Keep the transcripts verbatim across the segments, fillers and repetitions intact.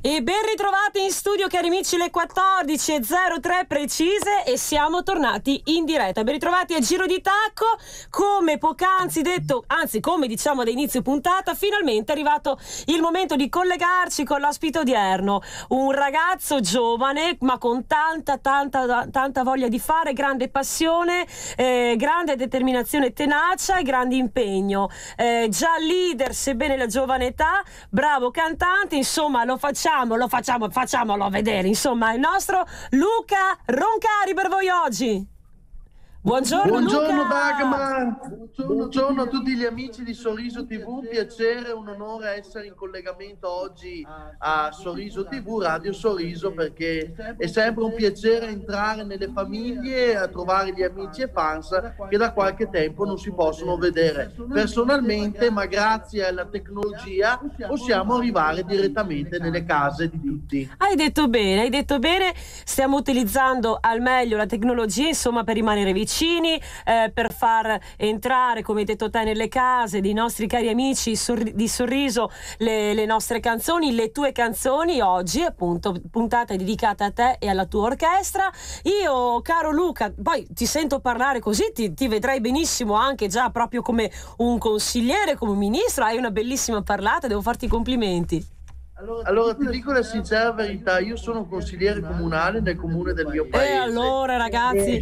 E ben ritrovati in studio, cari amici, le quattordici e zero tre precise, e siamo tornati in diretta. Ben ritrovati a Giro di Tacco. Come poc'anzi detto, anzi come diciamo da inizio puntata, finalmente è arrivato il momento di collegarci con l'ospite odierno, un ragazzo giovane ma con tanta tanta tanta voglia di fare, grande passione, eh, grande determinazione e tenacia e grande impegno, eh, già leader sebbene la giovane età, bravo cantante, insomma lo facciamo lo facciamo facciamolo vedere, insomma il nostro Luca Roncari per voi oggi. Buongiorno, buongiorno Luca. Dagmar, buongiorno, buongiorno a tutti gli amici di Sorriso tivù, un piacere, un onore essere in collegamento oggi a Sorriso tivù, Radio Sorriso, perché è sempre un piacere entrare nelle famiglie, a trovare gli amici e fans che da qualche tempo non si possono vedere personalmente, ma grazie alla tecnologia possiamo arrivare direttamente nelle case di tutti. Hai detto bene, hai detto bene, stiamo utilizzando al meglio la tecnologia, insomma, per rimanere vicini, eh, per far entrare, come hai detto te, nelle case dei nostri cari amici sorri- di Sorriso le, le nostre canzoni, le tue canzoni. Oggi appunto puntata dedicata a te e alla tua orchestra. Io, caro Luca, poi ti sento parlare così, ti, ti vedrei benissimo anche già proprio come un consigliere, come un ministro. Hai una bellissima parlata, devo farti i complimenti. Allora, allora ti dico la sincera verità, io sono consigliere comunale nel comune del mio paese. E allora ragazzi,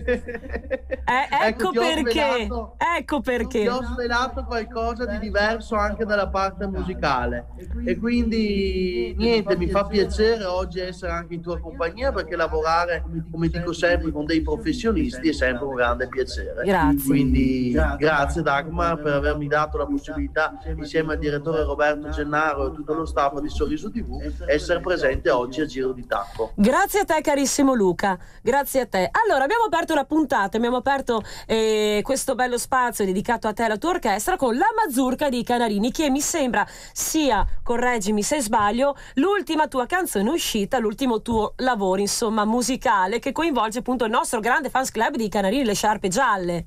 eh, ecco, ecco perché, svelato, ecco perché. Ti ho svelato qualcosa di diverso anche dalla parte musicale e quindi niente, mi fa piacere oggi essere anche in tua compagnia, perché lavorare, come dico sempre, con dei professionisti è sempre un grande piacere. Grazie. Quindi grazie Dagmar per avermi dato la possibilità, insieme al direttore Roberto Gennaro e tutto lo staff di Sorriso tivù, essere presente oggi a Giro di Tacco. Grazie a te carissimo Luca, grazie a te. Allora abbiamo aperto la puntata, abbiamo aperto eh, questo bello spazio dedicato a te e alla tua orchestra con La Mazurka di Canarini, che mi sembra sia, correggimi se sbaglio, l'ultima tua canzone uscita, l'ultimo tuo lavoro insomma musicale, che coinvolge appunto il nostro grande fans club di Canarini, le Sciarpe Gialle.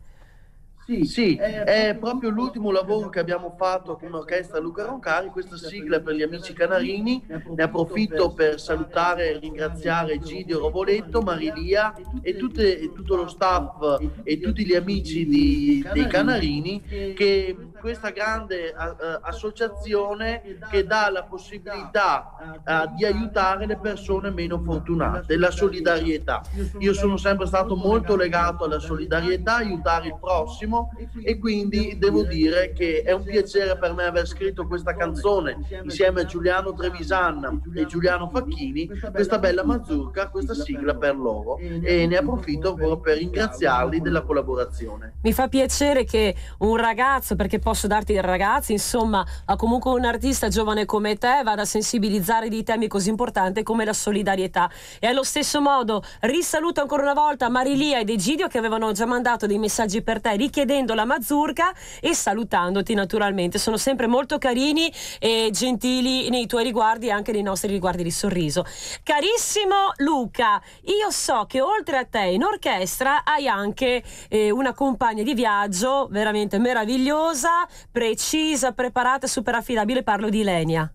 Sì, sì, è proprio l'ultimo lavoro che abbiamo fatto come orchestra Luca Roncari, questa sigla per gli amici canarini. Ne approfitto per salutare e ringraziare Egidio Rovoletto, Marilia e, tutte, e tutto lo staff e tutti gli amici di, dei Canarini, che questa grande uh, associazione che dà la possibilità uh, di aiutare le persone meno fortunate, la solidarietà. Io sono sempre stato molto legato alla solidarietà, aiutare il prossimo, e quindi devo dire che è un piacere per me aver scritto questa canzone insieme a Giuliano Trevisan e Giuliano Facchini, questa bella mazurka, questa sigla per loro, e ne approfitto ancora per ringraziarli della collaborazione. Mi fa piacere che un ragazzo, perché posso darti del ragazzo, insomma, ma comunque un artista giovane come te vada a sensibilizzare di temi così importanti come la solidarietà. E allo stesso modo risaluto ancora una volta Marilia ed Egidio, che avevano già mandato dei messaggi per te richiedendo la mazurka e salutandoti naturalmente. Sono sempre molto carini e gentili nei tuoi riguardi e anche nei nostri riguardi di Sorriso. Carissimo Luca, io so che oltre a te in orchestra hai anche eh, una compagna di viaggio veramente meravigliosa, precisa, preparata e super affidabile. Parlo di Ilenia.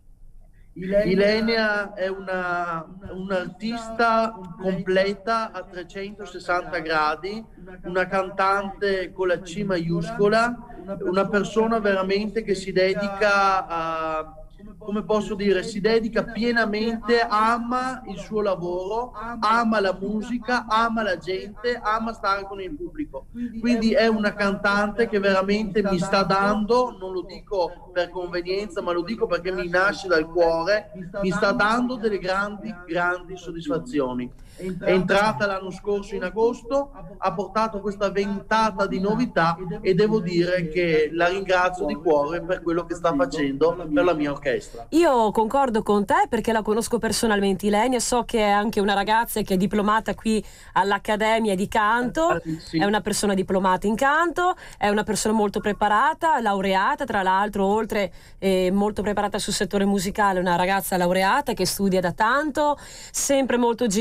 Ilenia è una, un'artista completa a trecentosessanta gradi, una cantante con la C maiuscola, una persona veramente che si dedica a, come posso dire, si dedica pienamente, ama il suo lavoro, ama la musica, ama la gente, ama stare con il pubblico. Quindi è una cantante che veramente mi sta dando, non lo dico per convenienza, ma lo dico perché mi nasce dal cuore, mi sta dando delle grandi, grandi soddisfazioni. È entrata l'anno scorso in agosto, ha portato questa ventata di novità e devo dire che la ringrazio di cuore per quello che sta facendo per la mia orchestra. Io concordo con te perché la conosco personalmente Ilenia, so che è anche una ragazza che è diplomata qui all'Accademia di Canto, ah, sì. È una persona diplomata in canto, è una persona molto preparata, laureata tra l'altro, oltre eh, molto preparata sul settore musicale, una ragazza laureata che studia da tanto, sempre molto gentile con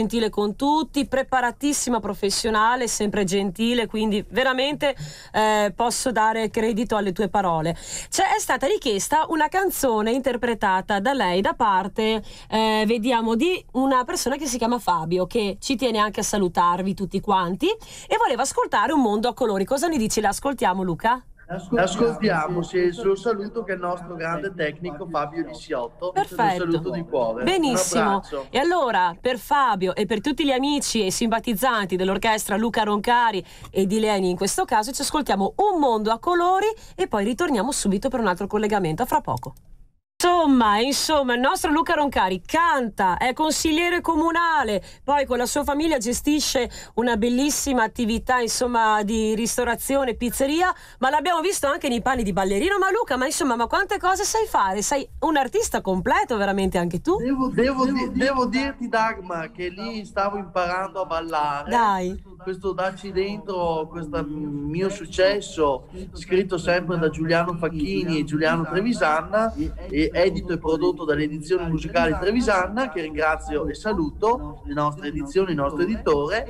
con tutti, preparatissima, professionale, sempre gentile, quindi veramente eh, posso dare credito alle tue parole. Cioè, è stata richiesta una canzone interpretata da lei da parte, eh, vediamo, di una persona che si chiama Fabio, che ci tiene anche a salutarvi tutti quanti e voleva ascoltare Un mondo a colori. Cosa ne dici? L'ascoltiamo, Luca? Ascoltiamo, sì, lo saluto che è il nostro grande tecnico Fabio Lisiotto. Perfetto. Un saluto di cuore. Benissimo. Un abbraccio. E allora, per Fabio e per tutti gli amici e simpatizzanti dell'orchestra Luca Roncari e di Leni in questo caso, ci ascoltiamo Un mondo a colori e poi ritorniamo subito per un altro collegamento. A fra poco. Insomma, insomma, il nostro Luca Roncari canta, è consigliere comunale, poi con la sua famiglia gestisce una bellissima attività, insomma, di ristorazione, pizzeria, ma l'abbiamo visto anche nei panni di ballerino. Ma Luca, ma insomma, ma quante cose sai fare? Sei un artista completo veramente anche tu? Devo, devo, di, devo dirti, Dagmar, che lì stavo imparando a ballare. Dai. Questo Dacci Dentro, questo mio successo, scritto sempre da Giuliano Facchini e Giuliano Trevisanna, e edito e prodotto dalle edizioni musicali Trevisanna, che ringrazio e saluto, le nostre edizioni, il nostro editore,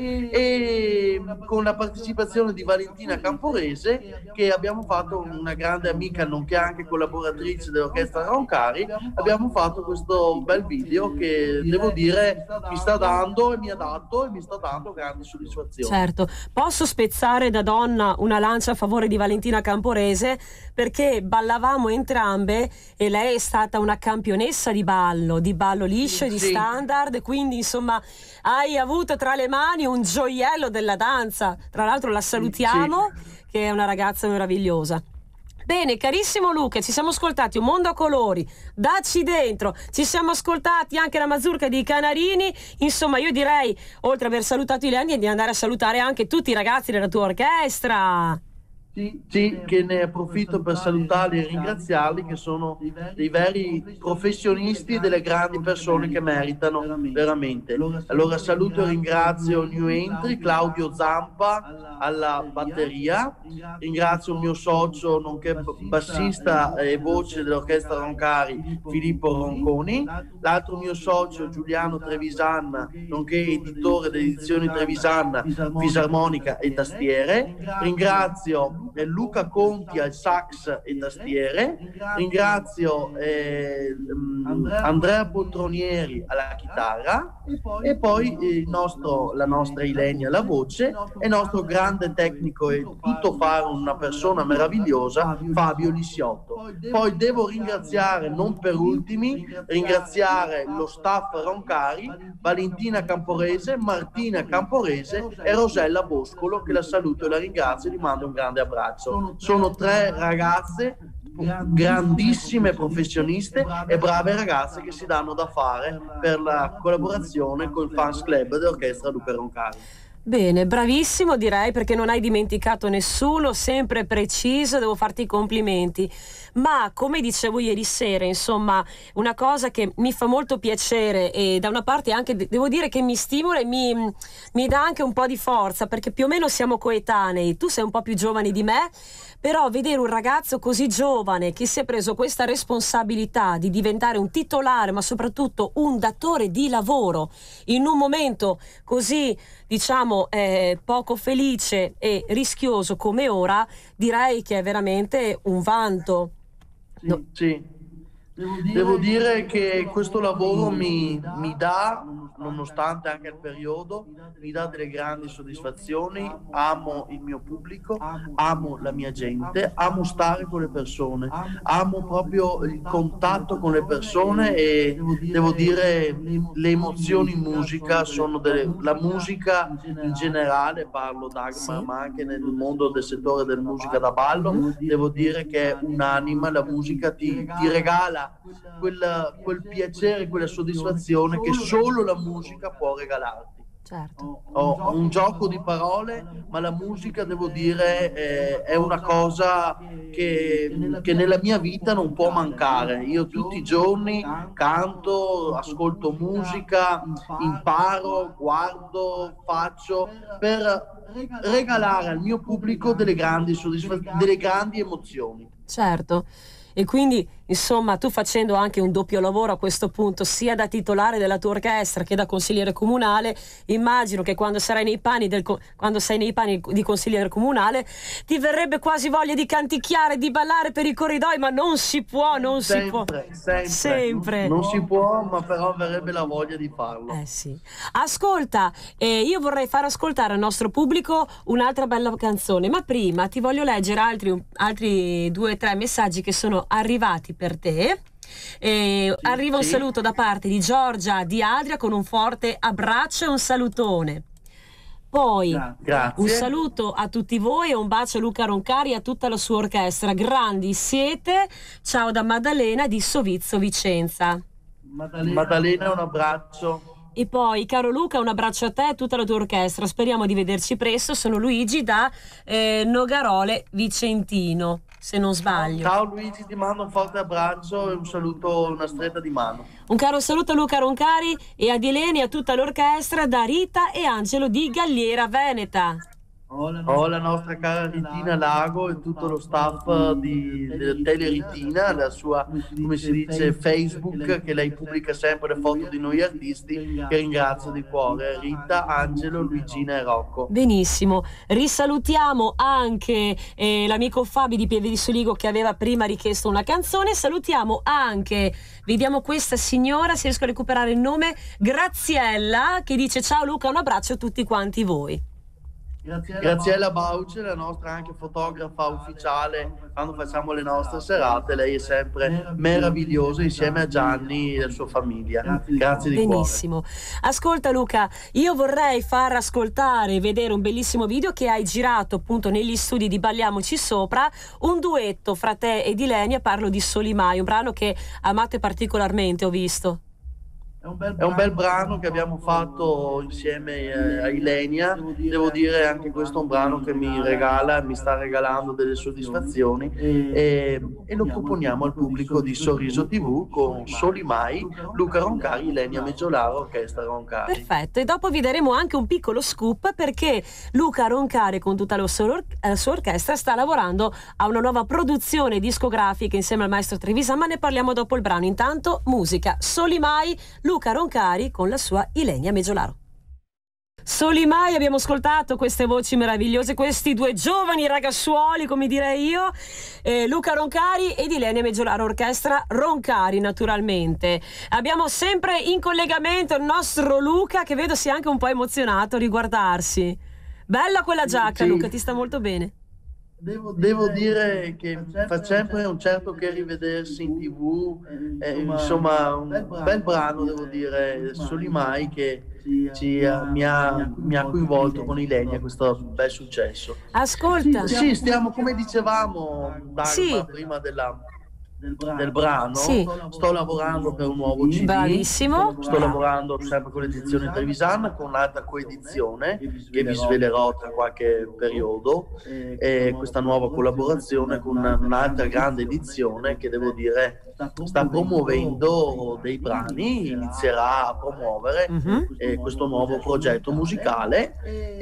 e con la partecipazione di Valentina Camporese, che abbiamo fatto, una grande amica nonché anche collaboratrice dell'orchestra Roncari. Abbiamo fatto questo bel video che devo dire mi sta dando e mi ha dato e mi sta dando grandi soddisfazioni. Certo, posso spezzare da donna una lancia a favore di Valentina Camporese, perché ballavamo entrambe e lei è stata una campionessa di ballo, di ballo liscio e di Sì. standard, quindi insomma hai avuto tra le mani un gioiello della danza. Tra l'altro la salutiamo, Sì. che è una ragazza meravigliosa. Bene, carissimo Luca, ci siamo ascoltati Un mondo a colori, Dacci Dentro, ci siamo ascoltati anche la mazurka di Canarini. Insomma, io direi, oltre ad aver salutato i Leoni, di andare a salutare anche tutti i ragazzi della tua orchestra. Sì, che ne approfitto per salutarli e ringraziarli, che sono dei veri professionisti e delle grandi persone che meritano veramente. Allora saluto e ringrazio New Entry, Claudio Zampa alla batteria, ringrazio il mio socio nonché bassista e voce dell'orchestra Roncari, Filippo Ronconi, l'altro mio socio Giuliano Trevisanna, nonché editore delle edizioni Trevisanna, fisarmonica e tastiere, ringrazio Luca Conti al sax e tastiere, ringrazio eh, Andrea Poltronieri alla chitarra e poi il nostro, la nostra Ilenia alla voce e il nostro grande tecnico e tutto fare una persona meravigliosa Fabio Lisiotto. Poi devo ringraziare, non per ultimi, ringraziare lo staff Roncari, Valentina Camporese, Martina Camporese e Rosella Boscolo, che la saluto e la ringrazio e gli mando un grande abbraccio. Sono tre ragazze grandissime professioniste e brave ragazze che si danno da fare per la collaborazione con il fans club dell'orchestra Luca Roncari. Bene, bravissimo direi, perché non hai dimenticato nessuno, sempre preciso, devo farti i complimenti. Ma come dicevo ieri sera, insomma, una cosa che mi fa molto piacere e da una parte anche devo dire che mi stimola e mi, mi dà anche un po' di forza, perché più o meno siamo coetanei, tu sei un po' più giovane di me, però vedere un ragazzo così giovane che si è preso questa responsabilità di diventare un titolare, ma soprattutto un datore di lavoro in un momento così, diciamo, eh, poco felice e rischioso come ora, direi che è veramente un vanto. Sì, no. Sì. Devo dire, Devo dire che questo lavoro mi, mi dà, nonostante anche il periodo, mi dà delle grandi soddisfazioni. Amo il mio pubblico, amo la mia gente, amo stare con le persone, amo proprio il contatto con le persone e devo dire le emozioni in musica sono delle, la musica in generale, parlo Dagmar, ma anche nel mondo del settore della musica da ballo, devo dire che è un'anima, la musica ti, ti regala Quel, quel piacere, quella soddisfazione che solo la musica può regalarti. Certo. Ho un gioco di parole, ma la musica, devo dire, è, è una cosa che, che nella mia vita non può mancare. Io tutti i giorni canto, ascolto musica, imparo, guardo, faccio per regalare al mio pubblico delle grandi soddisfazioni, delle grandi emozioni. Certo. E quindi insomma, tu facendo anche un doppio lavoro a questo punto, sia da titolare della tua orchestra che da consigliere comunale, immagino che quando sarai nei panni del, quando sei nei panni di consigliere comunale ti verrebbe quasi voglia di canticchiare, di ballare per i corridoi, ma non si può, non sempre, si può. Sempre, sempre. Non, non si può, ma però verrebbe la voglia di farlo. Eh sì. Ascolta, eh, io vorrei far ascoltare al nostro pubblico un'altra bella canzone, ma prima ti voglio leggere altri, altri due o tre messaggi che sono arrivati per te. Eh, sì, arriva un sì. saluto da parte di Giorgia di Adria con un forte abbraccio e un salutone. Poi Grazie. un saluto a tutti voi e un bacio a Luca Roncari e a tutta la sua orchestra. Grandi siete. Ciao da Maddalena di Sovizzo Vicenza. Maddalena, Maddalena un abbraccio. E poi, caro Luca, un abbraccio a te e a tutta la tua orchestra. Speriamo di vederci presto. Sono Luigi da eh, Nogarole Vicentino, se non sbaglio. Ciao Luigi, ti mando un forte abbraccio e un saluto, una stretta di mano. Un caro saluto a Luca Roncari e a Dileni e a tutta l'orchestra da Rita e Angelo di Galliera Veneta. Ho la nostra cara Ritina Lago e tutto lo staff di, del Tele Ritina, la sua, come si dice, Facebook, che lei pubblica sempre le foto di noi artisti, che ringrazio di cuore. Rita, Angelo, Luigina e Rocco. Benissimo, risalutiamo anche eh, l'amico Fabi di Pieve di Soligo che aveva prima richiesto una canzone. Salutiamo anche, vediamo questa signora, se riesco a recuperare il nome, Graziella, che dice ciao Luca, un abbraccio a tutti quanti voi. Graziella, Graziella Bauce, la nostra anche fotografa ufficiale quando facciamo le nostre serate. Lei è sempre meravigliosa insieme a Gianni e la sua famiglia. Grazie di Benissimo. cuore. Ascolta Luca, io vorrei far ascoltare e vedere un bellissimo video che hai girato appunto negli studi di Balliamoci Sopra, un duetto fra te ed Ilenia. Parlo di Solimai, un brano che amate particolarmente, ho visto. È un, bel, è un bel brano che abbiamo fatto insieme eh, a Ilenia. Devo dire anche questo è un brano che mi regala, mi sta regalando delle soddisfazioni e, e lo proponiamo al pubblico di Sorriso tivù con Solimai, Luca Roncari, Ilenia Meggiolaro, Orchestra Roncari. Perfetto, e dopo vi daremo anche un piccolo scoop perché Luca Roncari con tutta la sua, or- la sua orchestra sta lavorando a una nuova produzione discografica insieme al maestro Trevisan, ma ne parliamo dopo il brano. Intanto musica, Solimai, Luca Roncari con la sua Ilenia Meggiolaro. Solimai, abbiamo ascoltato queste voci meravigliose, questi due giovani ragazzuoli, come direi io, eh, Luca Roncari ed Ilenia Meggiolaro, orchestra Roncari naturalmente. Abbiamo sempre in collegamento il nostro Luca, che vedo sia anche un po' emozionato a riguardarsi. Bella quella giacca, sì. Luca, ti sta molto bene. Devo dire, Devo dire che fa sempre un certo che rivedersi in tivù, eh, insomma un bel brano, devo dire, Solimai, che ci, uh, mi, ha, mi ha coinvolto con Ilenia, questo bel successo. Ascolta, sì, sì stiamo, come dicevamo Dagmar, sì. prima della Del brano, del brano. Sì. Sto lavorando per un nuovo C D. Bravissimo. Sto lavorando sempre con l'edizione Trevisan, con un'altra coedizione che vi svelerò tra qualche periodo, e questa nuova collaborazione con un'altra grande edizione che devo dire sta promuovendo dei brani, inizierà a promuovere uh-huh. eh, questo nuovo progetto musicale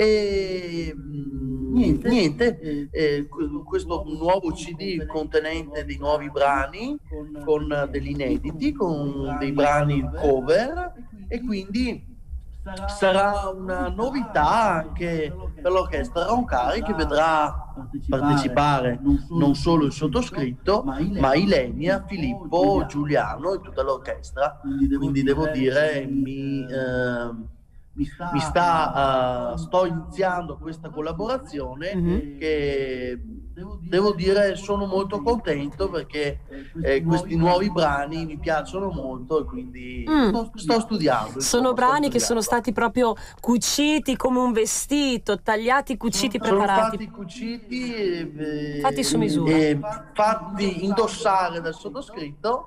e niente, niente eh, questo nuovo C D contenente dei nuovi brani con degli inediti, con dei brani cover, e quindi sarà una novità anche per l'orchestra Roncari, che vedrà partecipare non solo il sottoscritto ma Ilenia, Filippo, Giuliano e tutta l'orchestra. Quindi devo dire mi eh, mi sta, mi sta uh, sto iniziando questa collaborazione mm-hmm. che devo dire sono molto contento perché eh, questi nuovi brani mi piacciono molto e quindi mm. sto, sto studiando. Sono insomma, brani sto che sono stati proprio cuciti come un vestito, tagliati, cuciti, sono preparati. Sono stati cuciti e, fatti su misura. E fatti indossare dal sottoscritto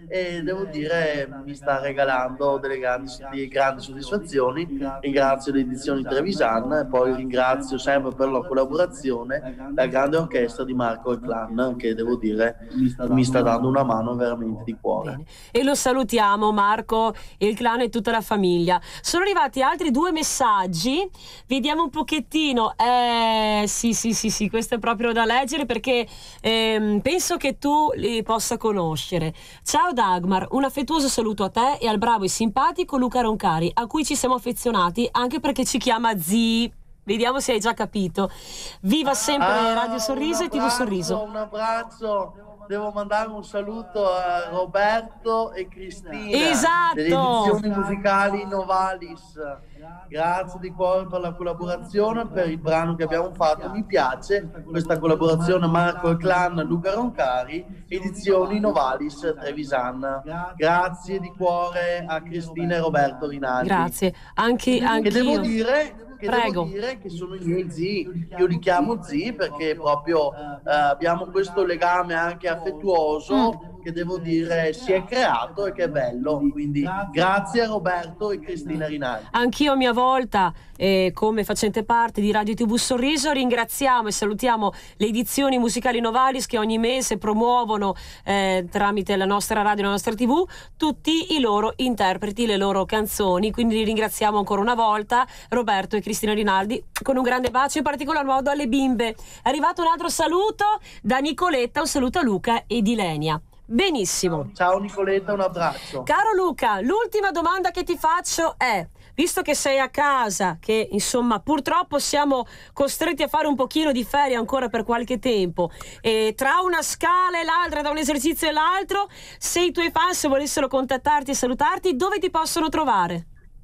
e devo dire mi sta regalando delle grandi, delle grandi soddisfazioni. Ringrazio le edizioni Trevisan e poi ringrazio sempre per la collaborazione la grande orchestra di Marco e Clan, che devo dire mi sta dando una mano veramente di cuore. Bene. E lo salutiamo, Marco, il Clan e tutta la famiglia. Sono arrivati altri due messaggi, vediamo un pochettino. Eh, sì sì sì sì, questo è proprio da leggere perché ehm, penso che tu li possa conoscere. Ciao Dagmar, un affettuoso saluto a te e al bravo e simpatico Luca Roncari, a cui ci siamo affezionati anche perché ci chiama zii. Vediamo se hai già capito. Viva sempre ah, Radio Sorriso e T V Sorriso. Un abbraccio. Devo mandare un saluto a Roberto e Cristina, esatto, delle edizioni musicali Novalis. Grazie di cuore per la collaborazione, per il brano che abbiamo fatto. Mi piace questa collaborazione Marco e Clan, Luca Roncari, edizioni Novalis Trevisan. Grazie di cuore a Cristina e Roberto Rinaldi. Grazie, anche, anche che devo io. dire che Prego. devo dire che sono i miei zii, io li chiamo zii perché proprio eh, abbiamo questo legame anche affettuoso mm. che devo dire si è creato e che è bello, quindi grazie a Roberto e Cristina Rinaldi. Anch'io a mia volta, eh, come facente parte di Radio T V Sorriso, ringraziamo e salutiamo le edizioni musicali Novalis che ogni mese promuovono eh, tramite la nostra radio e la nostra tivù tutti i loro interpreti, le loro canzoni, quindi li ringraziamo ancora una volta Roberto e Cristina Rinaldi con un grande bacio, in particolar modo alle bimbe. È arrivato un altro saluto da Nicoletta, un saluto a Luca e di Lenia. Benissimo. Ciao Nicoletta, un abbraccio. Caro Luca, l'ultima domanda che ti faccio è, visto che sei a casa, che insomma purtroppo siamo costretti a fare un pochino di ferie ancora per qualche tempo, e tra una scala e l'altra, da un esercizio e l'altro, se i tuoi fans volessero contattarti e salutarti, dove ti possono trovare?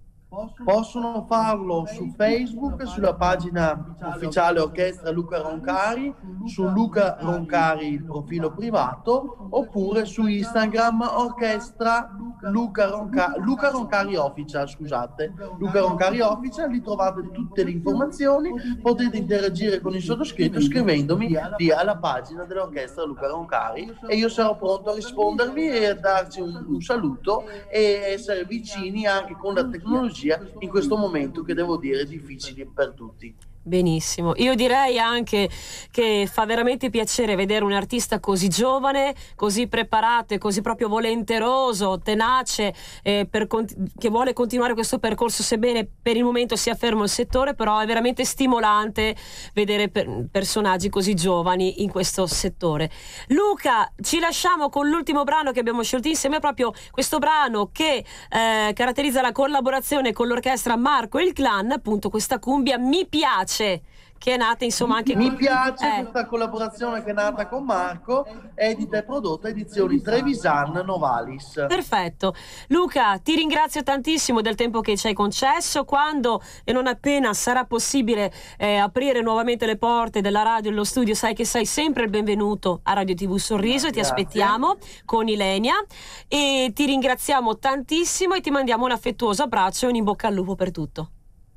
Possono farlo su Facebook, sulla pagina ufficiale Orchestra Luca Roncari, su Luca Roncari il profilo privato, oppure su Instagram Orchestra Luca Roncari, Luca Roncari Official, scusate, Luca Roncari Official, lì trovate tutte le informazioni, potete interagire con il sottoscritto scrivendomi lì alla pagina dell'Orchestra Luca Roncari e io sarò pronto a rispondervi e a darci un, un saluto e essere vicini anche con la tecnologia in questo momento che devo dire difficile per tutti. Benissimo, io direi anche che fa veramente piacere vedere un artista così giovane, così preparato e così proprio volenteroso, tenace, eh, per cont- che vuole continuare questo percorso, sebbene per il momento sia fermo il settore, però è veramente stimolante vedere per- personaggi così giovani in questo settore. Luca, ci lasciamo con l'ultimo brano che abbiamo scelto insieme, proprio questo brano che eh, caratterizza la collaborazione con l'orchestra Marco e il Clan, appunto questa cumbia Mi piace, che è nata insomma anche mi con... piace eh. questa collaborazione che è nata con Marco, edita e prodotta edizioni Trevisan Novalis. Perfetto. Luca, ti ringrazio tantissimo del tempo che ci hai concesso. Quando e non appena sarà possibile eh, aprire nuovamente le porte della radio e dello studio, sai che sei sempre il benvenuto a Radio T V Sorriso. Grazie. E ti aspettiamo con Ilenia e ti ringraziamo tantissimo e ti mandiamo un affettuoso abbraccio e un in bocca al lupo per tutto.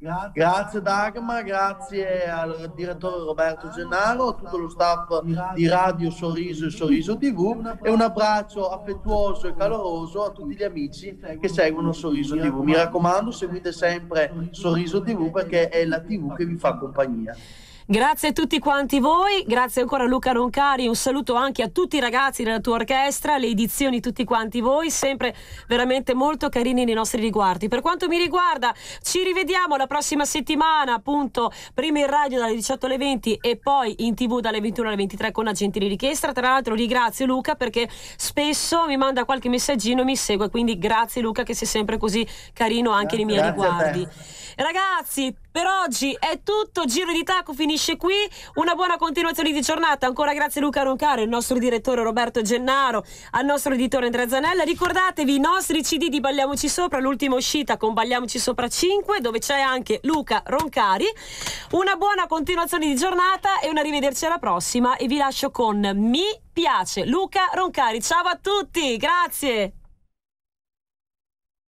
Grazie Dagmar, grazie al direttore Roberto Gennaro, a tutto lo staff di Radio Sorriso e Sorriso tivù e un abbraccio affettuoso e caloroso a tutti gli amici che seguono Sorriso tivù. Mi raccomando, seguite sempre Sorriso tivù perché è la tivù che vi fa compagnia. Grazie a tutti quanti voi, grazie ancora a Luca Roncari, un saluto anche a tutti i ragazzi della tua orchestra, le edizioni tutti quanti voi, sempre veramente molto carini nei nostri riguardi. Per quanto mi riguarda ci rivediamo la prossima settimana, appunto prima in radio dalle diciotto alle venti e poi in tv dalle ventuno alle ventitré con una gentile richiesta. Tra l'altro ringrazio Luca perché spesso mi manda qualche messaggino e mi segue, quindi grazie Luca che sei sempre così carino anche nei miei riguardi. Ragazzi, per oggi è tutto, Giro di Tacco finisce qui, una buona continuazione di giornata, ancora grazie Luca Roncari, il nostro direttore Roberto Gennaro, al nostro editore Andrea Zanella. Ricordatevi i nostri C D di Balliamoci Sopra, l'ultima uscita con Balliamoci Sopra cinque, dove c'è anche Luca Roncari. Una buona continuazione di giornata e un arrivederci alla prossima e vi lascio con Mi piace Luca Roncari. Ciao a tutti, grazie.